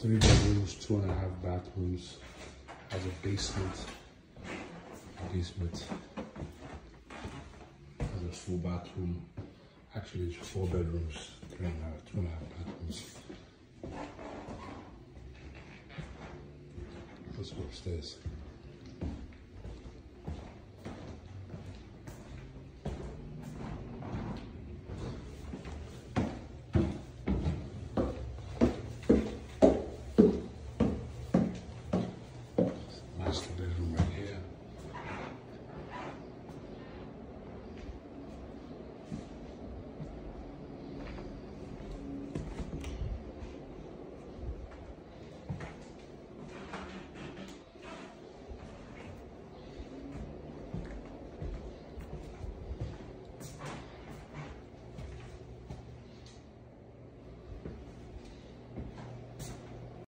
3 bedrooms, 2.5 bathrooms. Has a basement. Has a full bathroom. Actually, it's 4 bedrooms, 2.5 bathrooms. Let's go upstairs.